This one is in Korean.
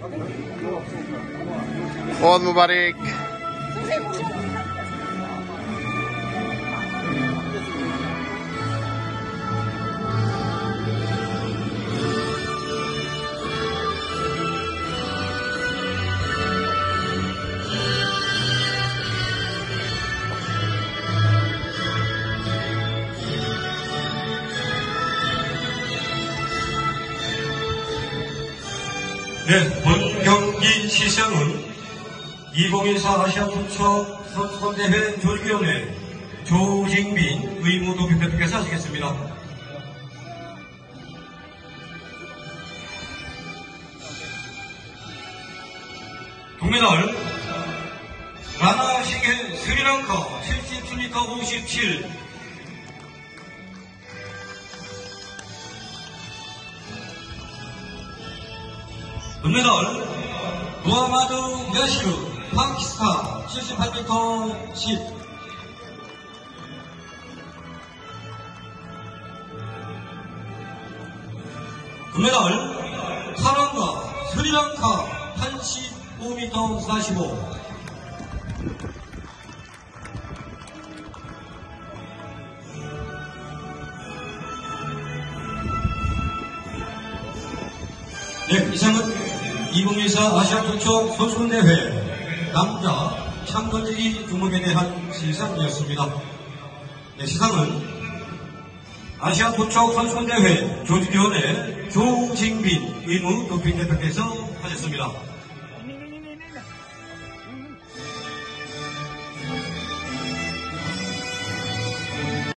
Eid Mubarak. 네, 본 경기 시상은 2024 아시아부처 선수권대회 조직위원회 조징빈 의무도표대표께서 하시겠습니다. 동메달 라나싱해 스리랑카 77m 57. 금메달 무하마드 야시르 파키스탄 78m 10. 금메달 타란가 스리랑카 85m 45. 네, 이상은 2024 아시아부처 선수권대회 남자 창던지기 종목에 대한 시상이었습니다. 네, 시상은 아시아부처 선수권대회 조직위원회 조징빈 의무도표대표께서 하셨습니다.